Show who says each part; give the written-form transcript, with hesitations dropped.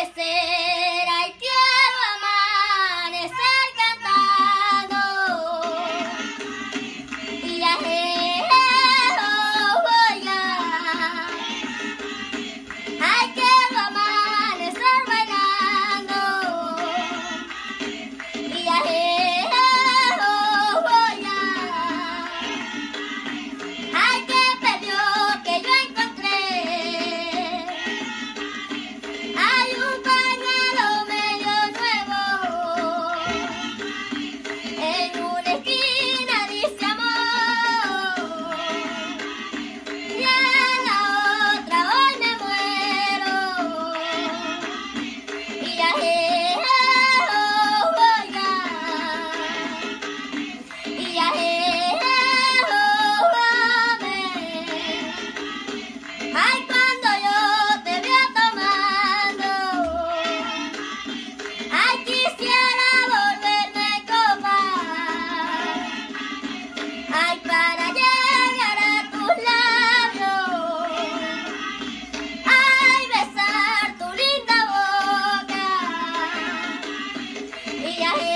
Speaker 1: amanecer, ay quiero amanecer cantando. Y ya oiga, ay quiero amanecer bailando. Y ya oiga, ay que perdió que yo encontré. Hay un pañuelo medio nuevo, en una esquina dice amor, y en la otra hoy me muero. Y ya oiga, y ya ay cuando yo te veo tomando, ay quisiera volverme copa, ay para llegar a tus labios, ay besar tu linda boca, y ya